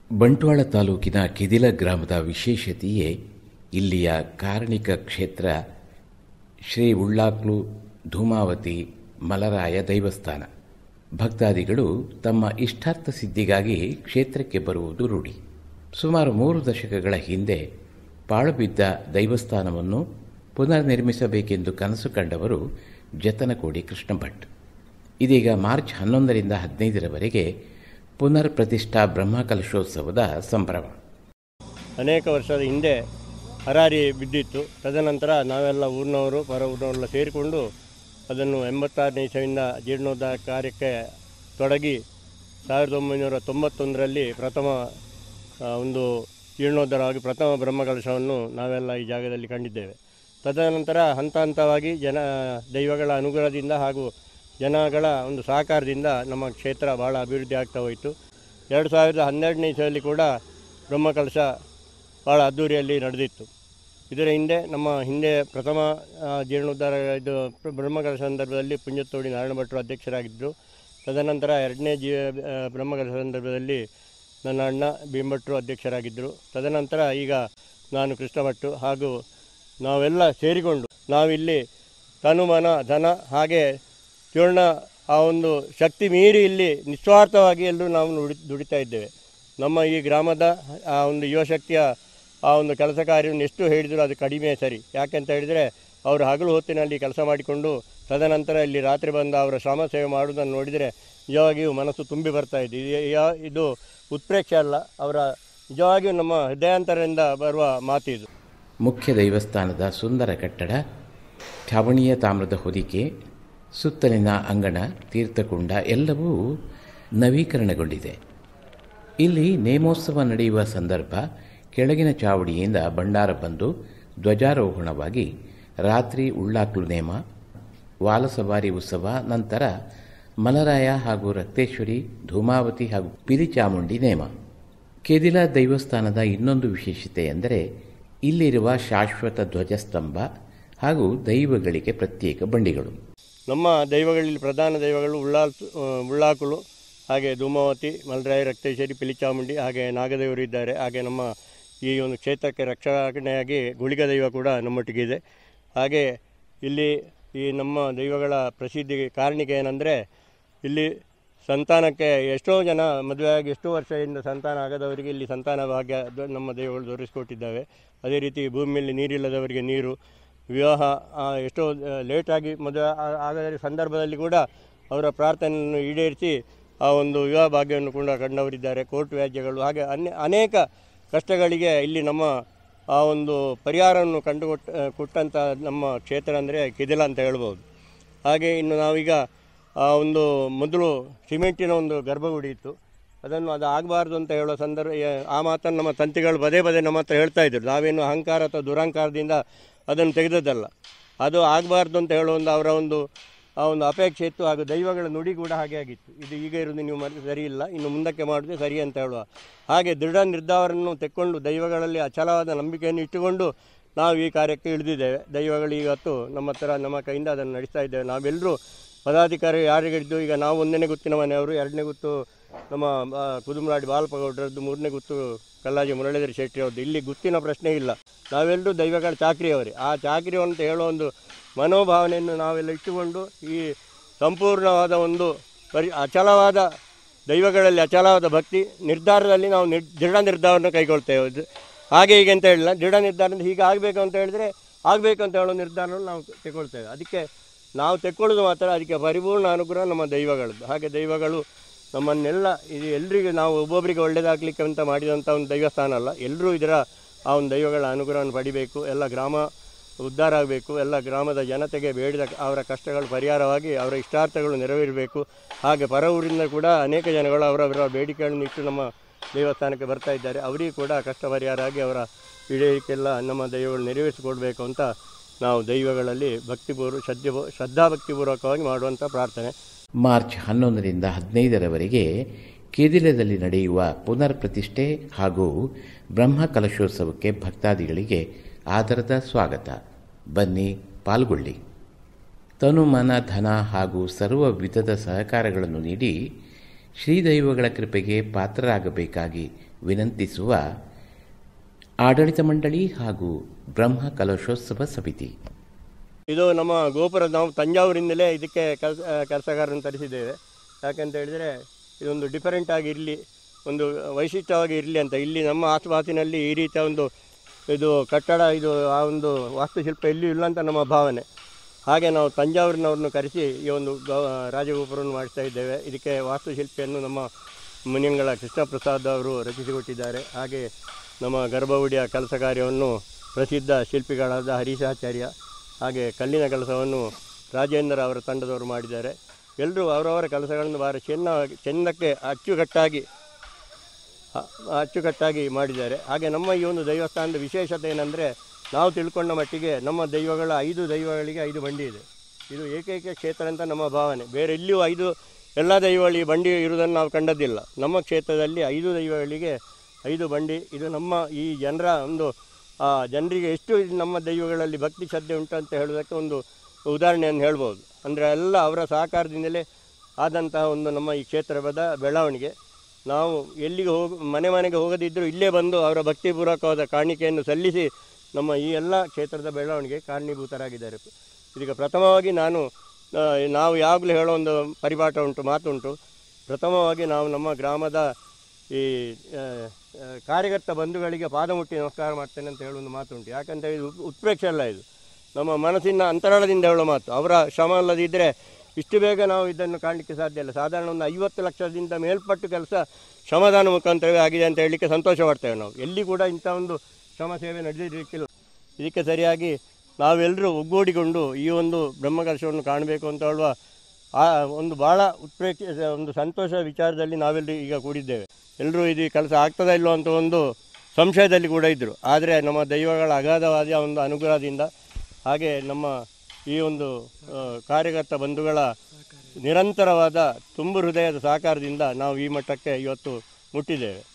ಬಂಟ್ವಾಳ ತಾಲೂಕಿನ ಕೆದಿಲ ಗ್ರಾಮದ ವಿಶೇಷತೆಯೇ ಇಲ್ಲಿಯ ಕಾರಣಿಕ ಕ್ಷೇತ್ರ ಶ್ರೀ ಉಳ್ಳಾಕ್ಲು ಧೂಮಾವತಿ ಮಲರಾಯ ದೈವಸ್ಥಾನ. ಭಕ್ತಾದಿಗಳು ತಮ್ಮ ಇಷ್ಟಾರ್ಥ ಸಿದ್ಧಿಗಾಗಿ ಕ್ಷೇತ್ರಕ್ಕೆ ಬರುವುದು ರೂಢಿ. ಸುಮಾರು 3 ದಶಕಗಳ ಹಿಂದೆ ಪಾಳುಬಿದ್ದ ದೈವಸ್ಥಾನವನ್ನು ಪುನರ್ ನಿರ್ಮಿಸಬೇಕೆಂದು ಕನಸು ಕಂಡವರು ಜತನಕೋಡಿ ಕೃಷ್ಣ ಭಟ್. ಇದೀಗ ಮಾರ್ಚ್ 11ರಿಂದ 15ರವರೆಗೆ ಪುನರ್ ಪ್ರತಿಷ್ಠಾ ಬ್ರಹ್ಮಕಲಶೋತ್ಸವದ ಸಂಭ್ರಮ. ಅನೇಕ ವರ್ಷದ ಹಿಂದೆ ಹರಾರಿ ಬಿದ್ದಿತ್ತು. ತದನಂತರ ನಾವೆಲ್ಲ ಊರಿನವರು ಹೊರ ಊರಿನವರೆಲ್ಲ ಸೇರಿಕೊಂಡು ಅದನ್ನು 86ನೇ ಇಸವಿಯಿಂದ ಜೀರ್ಣೋದ್ಧಾರ ಕಾರ್ಯಕ್ಕೆ ತೊಡಗಿ 1991ರಲ್ಲಿ ಪ್ರಥಮ ಒಂದು ಜೀರ್ಣೋದ್ಧಾರವಾಗಿ ಪ್ರಥಮ ಬ್ರಹ್ಮಕಲಶವನ್ನು ನಾವೆಲ್ಲ ಈ ಜಾಗದಲ್ಲಿ ಕಂಡಿದ್ದೇವೆ. ತದನಂತರ ಹಂತ ಹಂತವಾಗಿ ದೈವಗಳ ಅನುಗ್ರಹದಿಂದ ಹಾಗೂ ಜನಗಳ ಒಂದು ಸಹಕಾರದಿಂದ ನಮ್ಮ ಕ್ಷೇತ್ರ ಭಾಳ ಅಭಿವೃದ್ಧಿ ಆಗ್ತಾ ಹೋಯಿತು. 2012ನೇ ಇಸವಿಯಲ್ಲಿ ಕೂಡ ಬ್ರಹ್ಮಕಲಶ ಭಾಳ ಅದ್ದೂರಿಯಲ್ಲಿ ನಡೆದಿತ್ತು. ಇದರ ಹಿಂದೆ ಪ್ರಥಮ ಜೀರ್ಣೋದ್ಧಾರ ಇದು ಬ್ರಹ್ಮಕಲಶ ಸಂದರ್ಭದಲ್ಲಿ ಪುಣ್ಯತೋಡಿ ನಾರಾಯಣ ಭಟ್ರು ಅಧ್ಯಕ್ಷರಾಗಿದ್ದರು. ತದನಂತರ 2ನೇ ಬ್ರಹ್ಮಕಲಶ ಸಂದರ್ಭದಲ್ಲಿ ನನ್ನ ಅಣ್ಣ ಭೀಮಭಟ್ರು ಅಧ್ಯಕ್ಷರಾಗಿದ್ದರು. ತದನಂತರ ಈಗ ನಾನು ಕೃಷ್ಣ ಭಟ್ಟು ಹಾಗೂ ನಾವೆಲ್ಲ ಸೇರಿಕೊಂಡು ನಾವಿಲ್ಲಿ ತನು ಮನ ಧನ ಹಾಗೆ ಚೂರ್ಣ ಆ ಒಂದು ಶಕ್ತಿ ಮೀರಿ ಇಲ್ಲಿ ನಿಸ್ವಾರ್ಥವಾಗಿ ಎಲ್ಲರೂ ನಾವು ದುಡಿತಾ ಇದ್ದೇವೆ. ನಮ್ಮ ಈ ಗ್ರಾಮದ ಆ ಒಂದು ಯುವಶಕ್ತಿಯ ಆ ಒಂದು ಕೆಲಸ ಕಾರ್ಯವನ್ನು ಎಷ್ಟು ಹೇಳಿದರೂ ಅದು ಕಡಿಮೆ ಸರಿ. ಯಾಕೆಂತ ಹೇಳಿದರೆ ಅವರು ಹಗಲು ಹೊತ್ತಿನಲ್ಲಿ ಕೆಲಸ ಮಾಡಿಕೊಂಡು ತದನಂತರ ಇಲ್ಲಿ ರಾತ್ರಿ ಬಂದು ಅವರ ಶ್ರಮ ಸೇವೆ ಮಾಡುವುದನ್ನು ನೋಡಿದರೆ ನಿಜವಾಗಿಯೂ ಮನಸ್ಸು ತುಂಬಿ ಬರ್ತಾ ಇದೆ. ಇದು ಉತ್ಪ್ರೇಕ್ಷೆ ಅಲ್ಲ, ಅವರ ನಿಜವಾಗಿಯೂ ನಮ್ಮ ಹೃದಯಾಂತರದಿಂದ ಬರುವ ಮಾತಿದು. ಮುಖ್ಯ ದೇವಸ್ಥಾನದ ಸುಂದರ ಕಟ್ಟಡ, ಛಾವಣಿಯ ತಾಮ್ರದ ಹೊದಿಕೆ, ಸುತ್ತಲಿನ ಅಂಗಣ, ತೀರ್ಥಕುಂಡ ಎಲ್ಲವೂ ನವೀಕರಣಗೊಂಡಿದೆ. ಇಲ್ಲಿ ನೇಮೋತ್ಸವ ನಡೆಯುವ ಸಂದರ್ಭ ಕೆಳಗಿನ ಚಾವಡಿಯಿಂದ ಭಂಡಾರ ಬಂದು ಧ್ವಜಾರೋಹಣವಾಗಿ ರಾತ್ರಿ ಉಳ್ಳಾಕ್ಲು ನೇಮ, ವಾಲಸವಾರಿ ಉತ್ಸವ, ನಂತರ ಮಲರಾಯ ಹಾಗೂ ರಕ್ತೇಶ್ವರಿ, ಧೂಮಾವತಿ ಹಾಗೂ ಪಿಲಿಚಾಮುಂಡಿ ನೇಮ. ಕೆದಿಲ ದೈವಸ್ಥಾನದ ಇನ್ನೊಂದು ವಿಶೇಷತೆ ಎಂದರೆ ಇಲ್ಲಿರುವ ಶಾಶ್ವತ ಧ್ವಜಸ್ತಂಭ ಹಾಗೂ ದೈವಗಳಿಗೆ ಪ್ರತ್ಯೇಕ ಬಂಡಿಗಳು. ನಮ್ಮ ದೈವಗಳಲ್ಲಿ ಪ್ರಧಾನ ದೈವಗಳು ಉಳ್ಳಾಕುಲು, ಹಾಗೆ ಧೂಮಾವತಿ, ಮಲರಾಯ, ರಕ್ತೇಶ್ವರಿ, ಪಿಲಿಚಾಮುಂಡಿ, ಹಾಗೆ ನಾಗದೇವರು ಇದ್ದಾರೆ. ಹಾಗೆ ನಮ್ಮ ಈ ಒಂದು ಕ್ಷೇತ್ರಕ್ಕೆ ರಕ್ಷಣೆಯಾಗಿ ಗುಳಿಗ ದೈವ ಕೂಡ ನಮ್ಮೊಟ್ಟಿಗಿದೆ. ಹಾಗೆ ಇಲ್ಲಿ ಈ ನಮ್ಮ ದೈವಗಳ ಪ್ರಸಿದ್ಧಿಗೆ ಕಾರಣಿಕ ಏನಂದರೆ ಇಲ್ಲಿ ಸಂತಾನಕ್ಕೆ ಎಷ್ಟೋ ಜನ ಮದುವೆಯಾಗಿ ಎಷ್ಟೋ ವರ್ಷದಿಂದ ಸಂತಾನ ಆಗದವರಿಗೆ ಇಲ್ಲಿ ಸಂತಾನ ಭಾಗ್ಯ ನಮ್ಮ ದೈವಗಳು ತೋರಿಸಿಕೊಟ್ಟಿದ್ದಾವೆ. ಅದೇ ರೀತಿ ಭೂಮಿಯಲ್ಲಿ ನೀರಿಲ್ಲದವರಿಗೆ ನೀರು, ವಿವಾಹ ಎಷ್ಟೋ ಲೇಟಾಗಿ ಮದುವೆ ಆಗದ ಸಂದರ್ಭದಲ್ಲಿ ಕೂಡ ಅವರ ಪ್ರಾರ್ಥನೆಯನ್ನು ಈಡೇರಿಸಿ ಆ ಒಂದು ವಿವಾಹ ಭಾಗ್ಯವನ್ನು ಕೂಡ ಕಂಡವರಿದ್ದಾರೆ. ಕೋರ್ಟ್ ವ್ಯಾಜ್ಯಗಳು ಹಾಗೆ ಅನೇಕ ಕಷ್ಟಗಳಿಗೆ ಇಲ್ಲಿ ನಮ್ಮ ಆ ಒಂದು ಪರಿಹಾರವನ್ನು ಕೊಟ್ಟಂಥ ನಮ್ಮ ಕ್ಷೇತ್ರ ಅಂದರೆ ಕೆದಿಲ ಅಂತ ಹೇಳ್ಬೋದು. ಹಾಗೆ ಇನ್ನು ನಾವೀಗ ಆ ಒಂದು ಮೊದಲು ಸಿಮೆಂಟಿನ ಒಂದು ಗರ್ಭಗುಡಿ ಇತ್ತು, ಅದು ಆಗಬಾರ್ದು ಅಂತ ಹೇಳೋ ಆ ಮಾತನ್ನು ನಮ್ಮ ತಂತಿಗಳು ಪದೇ ನಮ್ಮ ಹತ್ರ ಹೇಳ್ತಾಯಿದ್ರು. ನಾವೇನು ಅಹಂಕಾರ ಅಥವಾ ದುರಹಂಕಾರದಿಂದ ಅದನ್ನು ತೆಗೆದದ್ದಲ್ಲ, ಅದು ಆಗಬಾರ್ದು ಅಂತ ಹೇಳೋ ಅವರ ಆ ಒಂದು ಅಪೇಕ್ಷೆ ಇತ್ತು. ಹಾಗೂ ದೈವಗಳ ನುಡಿ ಕೂಡ ಹಾಗೆ ಆಗಿತ್ತು. ಇದು ಈಗ ಇರೋದು ನೀವು ಸರಿ ಇಲ್ಲ, ಇನ್ನು ಮುಂದಕ್ಕೆ ಮಾಡೋದು ಸರಿ ಅಂತ ಹೇಳುವ ಹಾಗೆ ದೃಢ ನಿರ್ಧಾರವನ್ನು ತೆಕ್ಕೊಂಡು ದೈವಗಳಲ್ಲಿ ಅಚಲವಾದ ನಂಬಿಕೆಯನ್ನು ಇಟ್ಟುಕೊಂಡು ನಾವು ಈ ಕಾರ್ಯಕ್ಕೆ ಇಳಿದಿದ್ದೇವೆ. ದೈವಗಳು ಇವತ್ತು ನಮ್ಮ ಕೈಯಿಂದ ಅದನ್ನು ನಡೆಸ್ತಾ ಇದ್ದೇವೆ. ನಾವೆಲ್ಲರೂ ಪದಾಧಿಕಾರಿ ಯಾರಿಗಿದ್ದು ಈಗ ನಾವು 1ನೇ ಗುತ್ತಿನ ಮನೆಯವರು, 2ನೇ ಗುತ್ತು ನಮ್ಮ ಕುದುಮರಾಡಿ ಬಾಲಪಗೌಡರದ್ದು, 3ನೇ ಗುತ್ತು ಕಲ್ಲಾಜಿ ಮುರಳೀಧರ ಶೆಟ್ಟಿ ಅವ್ರದ್ದು. ಇಲ್ಲಿ ಗುತ್ತಿನ ಪ್ರಶ್ನೆ ಇಲ್ಲ, ನಾವೆಲ್ಲರೂ ದೈವಗಳ ಚಾಕ್ರಿಯವರೇ. ಆ ಚಾಕ್ರಿ ಅಂತ ಹೇಳೋ ಒಂದು ಮನೋಭಾವನೆಯನ್ನು ನಾವೆಲ್ಲ ಇಟ್ಟುಕೊಂಡು ಈ ಸಂಪೂರ್ಣವಾದ ಒಂದು ಅಚಲವಾದ ದೈವಗಳಲ್ಲಿ ಅಚಲವಾದ ಭಕ್ತಿ ನಿರ್ಧಾರದಲ್ಲಿ ನಾವು ದೃಢ ನಿರ್ಧಾರವನ್ನು ಕೈಗೊಳ್ತೇವೆ. ಹಾಗೆ ಹೀಗೆ ಅಂತ ಹೇಳಿಲ್ಲ, ದೃಢ ನಿರ್ಧಾರದಿಂದ ಹೀಗೆ ಆಗಬೇಕು ಅಂತ ಹೇಳಿದರೆ ಆಗಬೇಕು ಅಂತ ಹೇಳೋ ನಿರ್ಧಾರವನ್ನು ನಾವು ತೆಗೊಳ್ತೇವೆ. ಅದಕ್ಕೆ ನಾವು ತೆಕ್ಕೊಳ್ಳೋದು ಮಾತ್ರ, ಅದಕ್ಕೆ ಪರಿಪೂರ್ಣ ಅನುಗ್ರಹ ನಮ್ಮ ದೈವಗಳದ್ದು. ಹಾಗೆ ದೈವಗಳು ನಮ್ಮನ್ನೆಲ್ಲ ಇದು ಎಲ್ರಿಗೂ ನಾವು ಒಬ್ಬೊಬ್ಬರಿಗೆ ಒಳ್ಳೆಯದಾಗಲಿಕ್ಕೆ ಅಂತ ಮಾಡಿದಂಥ ಒಂದು ದೈವಸ್ಥಾನ ಅಲ್ಲ, ಎಲ್ಲರೂ ಇದರ ಆ ಒಂದು ದೈವಗಳ ಅನುಗ್ರಹವನ್ನು ಪಡಿಬೇಕು. ಎಲ್ಲ ಗ್ರಾಮ ಉದ್ಧಾರ ಆಗಬೇಕು, ಎಲ್ಲ ಗ್ರಾಮದ ಜನತೆಗೆ ಬೇಡಿದ ಅವರ ಕಷ್ಟಗಳು ಪರಿಹಾರವಾಗಿ ಅವರ ಇಷ್ಟಾರ್ಥಗಳು ನೆರವೇರಬೇಕು. ಹಾಗೆ ಪರ ಊರಿಂದ ಕೂಡ ಅನೇಕ ಜನಗಳು ಅವರವರ ಬೇಡಿಕೆಗಳನ್ನು ಇಟ್ಟು ನಮ್ಮ ದೇವಸ್ಥಾನಕ್ಕೆ ಬರ್ತಾ ಇದ್ದಾರೆ. ಅವರಿಗೂ ಕೂಡ ಕಷ್ಟ ಪರಿಹಾರ ಆಗಿ ಅವರ ಈಡೇರಿಕೆಲ್ಲ ನಮ್ಮ ದೈವಗಳು ನೆರವೇರಿಸಿಕೊಡ್ಬೇಕು ಅಂತ ನಾವು ದೈವಗಳಲ್ಲಿ ಶ್ರದ್ಧಾಭಕ್ತಿಪೂರ್ವಕವಾಗಿ ಮಾಡುವಂಥ ಪ್ರಾರ್ಥನೆ. ಮಾರ್ಚ್ 11ರಿಂದ 15ರವರೆಗೆ ಕೆದಿಲದಲ್ಲಿ ನಡೆಯುವ ಪುನರ್ ಪ್ರತಿಷ್ಠೆ ಹಾಗೂ ಬ್ರಹ್ಮಕಲಶೋತ್ಸವಕ್ಕೆ ಭಕ್ತಾದಿಗಳಿಗೆ ಆದರದ ಸ್ವಾಗತ. ಬನ್ನಿ, ಪಾಲ್ಗೊಳ್ಳಿ. ತನು ಮನ ಧನ ಹಾಗೂ ಸರ್ವ ವಿಧದ ಸಹಕಾರಗಳನ್ನು ನೀಡಿ ಶ್ರೀದೈವಗಳ ಕೃಪೆಗೆ ಪಾತ್ರರಾಗಬೇಕಾಗಿ ವಿನಂತಿಸುವ ಆಡಳಿತ ಮಂಡಳಿ ಹಾಗೂ ಬ್ರಹ್ಮ ಕಲಶೋತ್ಸವ ಸಮಿತಿ. ಇದು ನಮ್ಮ ಗೋಪುರ, ನಾವು ತಂಜಾವೂರಿನಿಂದಲೇ ಇದಕ್ಕೆ ಕೆಲಸಗಾರರನ್ನು ತರಿಸಿದ್ದೇವೆ. ಯಾಕೆಂತ ಹೇಳಿದರೆ ಇದೊಂದು ಡಿಫರೆಂಟ್ ಆಗಿ ಇರಲಿ, ಒಂದು ವೈಶಿಷ್ಟ್ಯವಾಗಿ ಇರಲಿ ಅಂತ. ಇಲ್ಲಿ ನಮ್ಮ ಆಸುಪಾಸಿನಲ್ಲಿ ಈ ರೀತಿಯ ಒಂದು ಇದು ಕಟ್ಟಡ, ಇದು ಆ ಒಂದು ವಾಸ್ತುಶಿಲ್ಪ ಎಲ್ಲಿಯೂ ಇಲ್ಲ ಅಂತ ನಮ್ಮ ಭಾವನೆ. ಹಾಗೆ ನಾವು ತಂಜಾವೂರಿನವ್ರನ್ನು ಕರೆಸಿ ಈ ಒಂದು ರಾಜಗೋಪುರವನ್ನು ಮಾಡಿಸ್ತಾ ಇದ್ದೇವೆ. ಇದಕ್ಕೆ ವಾಸ್ತುಶಿಲ್ಪಿಯನ್ನು ನಮ್ಮ ಮುನಿಯಂಗಳ ಕೃಷ್ಣ ಪ್ರಸಾದ್ ಅವರು ರಚಿಸಿಕೊಟ್ಟಿದ್ದಾರೆ. ಹಾಗೆ ನಮ್ಮ ಗರ್ಭಗುಡಿಯ ಕೆಲಸ ಕಾರ್ಯವನ್ನು ಪ್ರಸಿದ್ಧ ಶಿಲ್ಪಿಗಳಾದ ಹರೀಶಾಚಾರ್ಯ, ಹಾಗೆ ಕಲ್ಲಿನ ಕೆಲಸವನ್ನು ರಾಜೇಂದ್ರ ಅವರ ತಂಡದವರು ಮಾಡಿದ್ದಾರೆ. ಎಲ್ಲರೂ ಅವರವರ ಕೆಲಸಗಳನ್ನು ಭಾಳ ಚೆನ್ನಕ್ಕೆ ಅಚ್ಚುಕಟ್ಟಾಗಿ ಮಾಡಿದ್ದಾರೆ. ಹಾಗೆ ನಮ್ಮ ಈ ಒಂದು ದೇವಸ್ಥಾನದ ವಿಶೇಷತೆ ಏನಂದರೆ, ನಾವು ತಿಳ್ಕೊಂಡ ಮಟ್ಟಿಗೆ ನಮ್ಮ ದೈವಗಳ 5 ದೈವಗಳಿಗೆ 5 ಬಂಡಿ ಇದೆ. ಇದು ಏಕೈಕ ಕ್ಷೇತ್ರ ಅಂತ ನಮ್ಮ ಭಾವನೆ. ಬೇರೆ ಎಲ್ಲಿಯೂ ಎಲ್ಲ ದೈವಗಳಿಗೆ ಬಂಡಿ ಇರುವುದನ್ನು ನಾವು ಕಂಡದ್ದಿಲ್ಲ. ನಮ್ಮ ಕ್ಷೇತ್ರದಲ್ಲಿ 5 ದೈವಗಳಿಗೆ 5 ಬಂಡಿ. ಇದು ನಮ್ಮ ಈ ಜನರಿಗೆ ಎಷ್ಟು ನಮ್ಮ ದೈವಗಳಲ್ಲಿ ಭಕ್ತಿ ಶ್ರದ್ಧೆ ಉಂಟು ಅಂತ ಹೇಳೋದಕ್ಕೆ ಒಂದು ಉದಾಹರಣೆಯನ್ನು ಹೇಳ್ಬೋದು. ಅಂದರೆ ಎಲ್ಲ ಅವರ ಸಹಕಾರದಿಂದಲೇ ಆದಂತಹ ಒಂದು ನಮ್ಮ ಈ ಕ್ಷೇತ್ರದ ಬೆಳವಣಿಗೆ. ನಾವು ಎಲ್ಲಿಗೆ ಮನೆಗೆ ಹೋಗದಿದ್ದರೂ ಇಲ್ಲೇ ಬಂದು ಅವರ ಭಕ್ತಿಪೂರ್ವಕವಾದ ಕಾಣಿಕೆಯನ್ನು ಸಲ್ಲಿಸಿ ನಮ್ಮ ಈ ಎಲ್ಲ ಕ್ಷೇತ್ರದ ಬೆಳವಣಿಗೆ ಕಾರಣೀಭೂತರಾಗಿದ್ದಾರೆ. ಇದಕ್ಕೆ ಪ್ರಥಮವಾಗಿ ನಾವು ಯಾವಾಗಲೂ ಹೇಳೋ ಒಂದು ಮಾತುಂಟು. ಪ್ರಥಮವಾಗಿ ನಾವು ನಮ್ಮ ಗ್ರಾಮದ ಈ ಕಾರ್ಯಕರ್ತ ಬಂಧುಗಳಿಗೆ ಪಾದ ಮುಟ್ಟಿ ನಮಸ್ಕಾರ ಮಾಡ್ತೇನೆ ಅಂತ ಹೇಳೋ ಒಂದು ಮಾತುಂಟು. ಯಾಕಂತ ಇದು ಉತ್ಪ್ರೇಕ್ಷೆ ಅಲ್ಲ, ಇದು ನಮ್ಮ ಮನಸ್ಸಿನ ಅಂತರಾಳದಿಂದ ಹೇಳೋ ಮಾತು. ಅವರ ಶ್ರಮ ಅಲ್ಲದಿದ್ದರೆ ಇಷ್ಟು ಬೇಗ ನಾವು ಇದನ್ನು ಕಾಣಲಿಕ್ಕೆ ಸಾಧ್ಯ ಇಲ್ಲ. ಸಾಧಾರಣ ಒಂದು 50 ಲಕ್ಷದಿಂದ ಮೇಲ್ಪಟ್ಟು ಕೆಲಸ ಶ್ರಮದಾನ ಮುಖಾಂತರವೇ ಆಗಿದೆ ಅಂತ ಹೇಳಲಿಕ್ಕೆ ಸಂತೋಷ ಪಡ್ತೇವೆ. ನಾವು ಎಲ್ಲಿ ಕೂಡ ಇಂಥ ಒಂದು ಶ್ರಮ ಸೇವೆ ನಡೆದಿರಲಿಕ್ಕಿಲ್ಲ. ಇದಕ್ಕೆ ಸರಿಯಾಗಿ ನಾವೆಲ್ಲರೂ ಒಗ್ಗೂಡಿಕೊಂಡು ಈ ಒಂದು ಬ್ರಹ್ಮಕಲಶವನ್ನು ಕಾಣಬೇಕು ಅಂತ ಹೇಳುವ ಒಂದು ಭಾಳ ಒಂದು ಸಂತೋಷ ವಿಚಾರದಲ್ಲಿ ನಾವೆಲ್ಲರೂ ಈಗ ಕೂಡಿದ್ದೇವೆ. ಎಲ್ಲರೂ ಇದು ಕೆಲಸ ಆಗ್ತದಾ ಇಲ್ಲೋ ಅಂತ ಒಂದು ಸಂಶಯದಲ್ಲಿ ಕೂಡ ಇದ್ದರು. ಆದರೆ ನಮ್ಮ ದೈವಗಳ ಅಗಾಧವಾದ ಒಂದು ಅನುಗ್ರಹದಿಂದ, ಹಾಗೆ ನಮ್ಮ ಈ ಒಂದು ಕಾರ್ಯಕರ್ತ ಬಂಧುಗಳ ನಿರಂತರವಾದ ತುಂಬು ಹೃದಯದ ಸಹಕಾರದಿಂದ ನಾವು ಈ ಮಟ್ಟಕ್ಕೆ ಇವತ್ತು ಮುಟ್ಟಿದ್ದೇವೆ.